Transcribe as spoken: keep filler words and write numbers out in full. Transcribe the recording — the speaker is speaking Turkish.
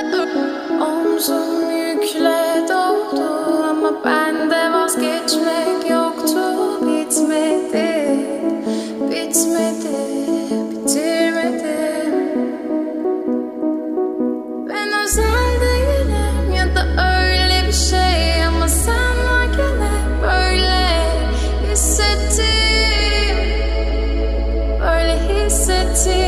Omzum yükle doldu ama bende vazgeçmek yoktu. Bitmedi, bitmedi, bitirmedim. Ben özel değilim ya da öyle bir şey, ama sen varken hep böyle hissettim, böyle hissettim.